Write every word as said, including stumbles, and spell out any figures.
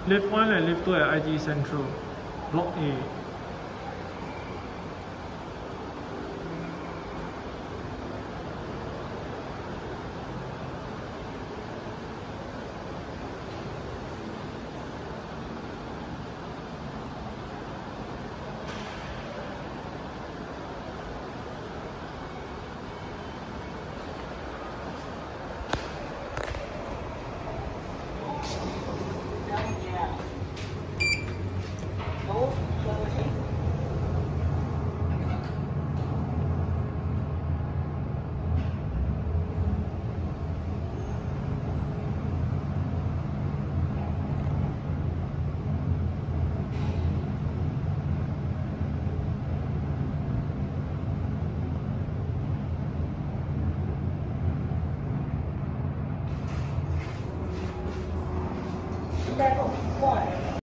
Lift one and Lift two at I T E Central, Block A. Level one.